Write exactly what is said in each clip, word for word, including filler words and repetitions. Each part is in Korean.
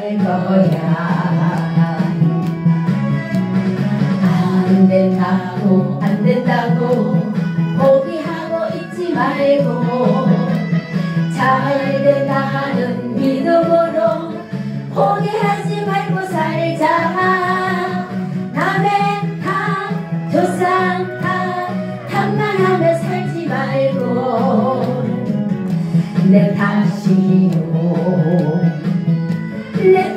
말 거야. 안 된다고 안 된다고 포기하고 있지 말고 잘 된다는 믿음으로 포기하지 말고 살자. 남의 탓 조상 탓 탓만하며 살지 말고 내 탓이요 내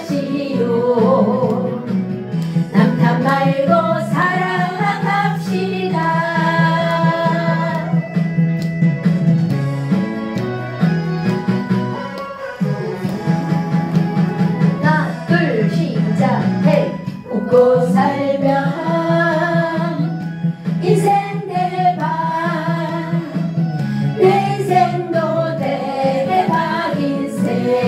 탓이요 남 탓 말고 살아갑시다. 하나 둘 시작해. 웃고 살면 인생 대박 내 인생도 대박 인생.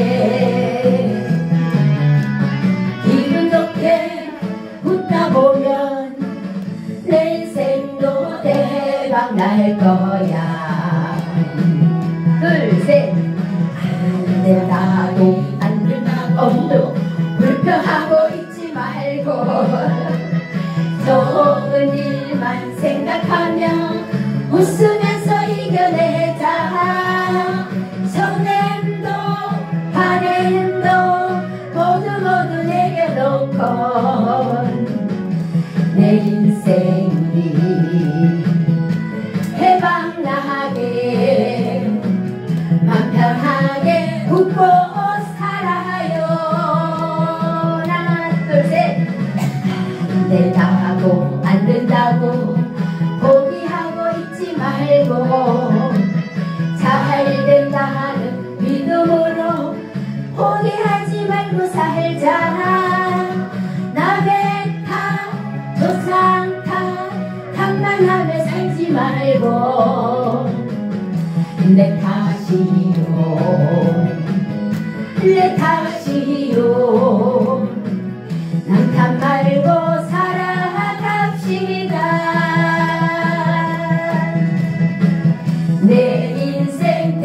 기분 좋게 웃다 보면 내 인생도 대박 날 거야. 둘 셋. 안 된다고 안 된다고 불평하고 있지 말고 좋은 일만 생각하며 웃으면서 이겨내자. 선행도 반행도 모두 모두 내려놓고 내 인생이 해방나게 맘 편하게 웃고 살아요. 하나 둘 셋. 안 된다고 안 된다고 포기하고 있지 말고 잘 된다는 믿음으로 포기하지 말고 살자. 남의 탓 조상 탓 탓만 하며 살지 말고 내 탓이요 내 탓이요 남 탓 말고 살아갑시다. 내 인생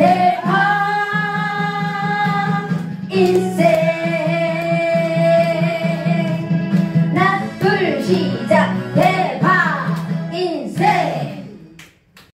대박 인생. 하나 둘 시작.